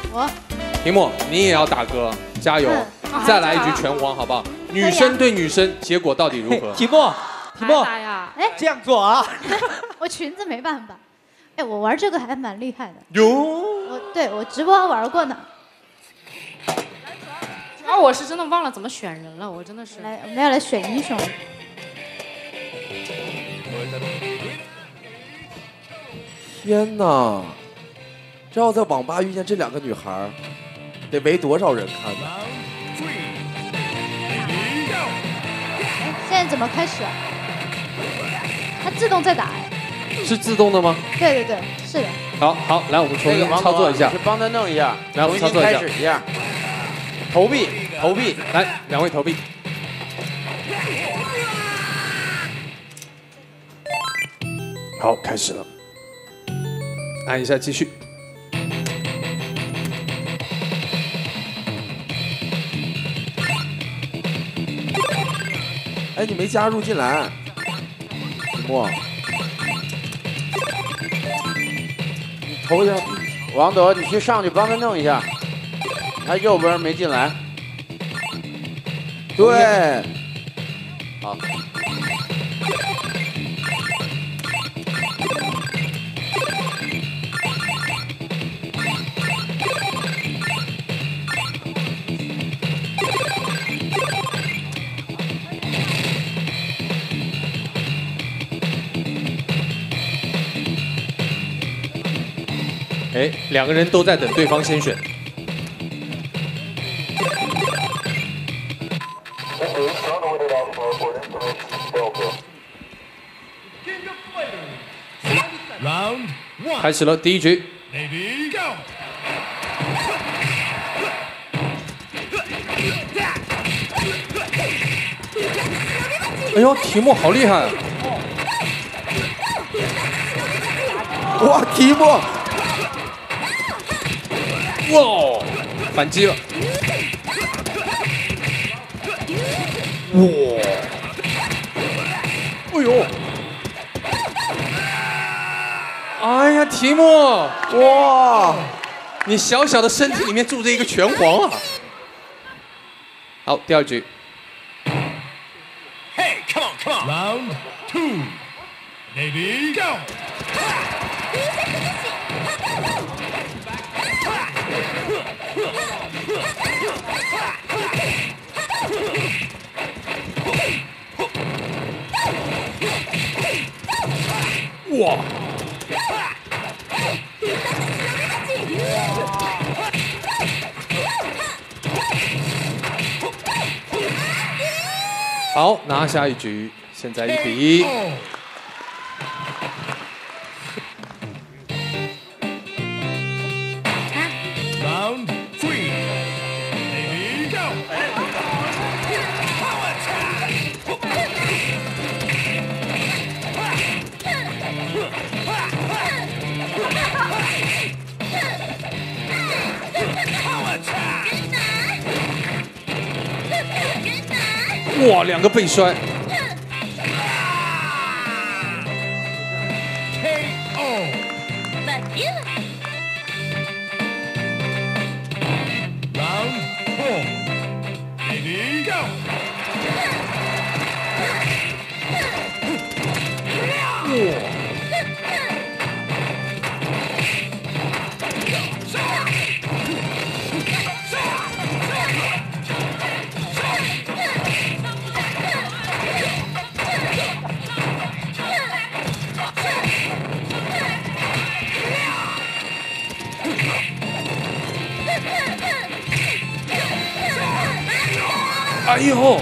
我。 提莫，你也要打歌，加油！再来一局拳皇，好不好？女生对女生，结果到底如何？ 提莫， 哎， 这样做啊？ 我裙子没办法。哎，我玩这个还蛮厉害的。 哟， 我直播玩过呢。 啊，我是真的忘了怎么选人了，我真的是。 来，我们要来选英雄。 天哪！这要在网吧遇见这两个女孩，得围多少人看呢？ 哎，现在怎么开始啊？它自动在打哎。 是自动的吗？ 对，是的。 好，来，我们重新操作一下， 去帮他弄一下， 来，我们操作开始一下。投币， 来，两位投币。好，开始了，按一下继续。 哎，你没加入进来，提莫，你投一下。 王德，你去上去帮他弄一下，他右边没进来。 对， 好。 哎，两个人都在等对方先选。开始了第一局。哎呦，提莫好厉害啊！ 哇，提莫！ 哇，反击了！哇！哎呦！哎呀，提莫！哇！你小小的身体里面住着一个拳皇啊！好，第二局。 Hey, come on, come on. Round 2. Navy, go. 哇！好，拿下一局，现在1比1。 Round 3. Navy, go. Power attack. 哇，两个背摔。 Round 4. Navy, go. Wow. 哎呦！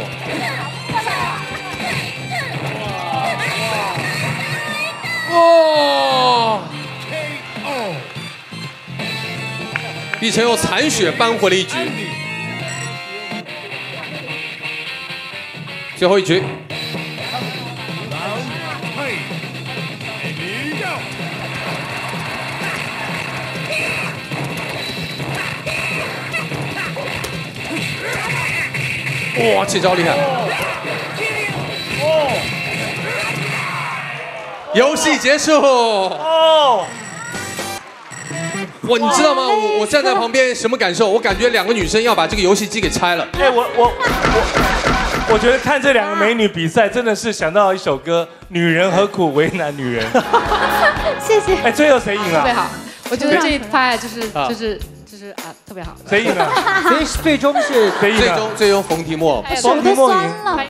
哇！碧晨用残血扳回了一局。最后一局。哇，这招厉害！游戏结束。 哇，你知道吗？我站在旁边什么感受？我感觉两个女生要把这个游戏机给拆了。 哎，我觉得看这两个美女比赛，真的是想到一首歌《女人何苦为难女人》。 谢谢。 哎，最后谁赢了？ 特别好，我觉得这一拍就是特别好。 谁赢了？ 所以最终是谁赢了？ 最终冯提莫。 手都酸了。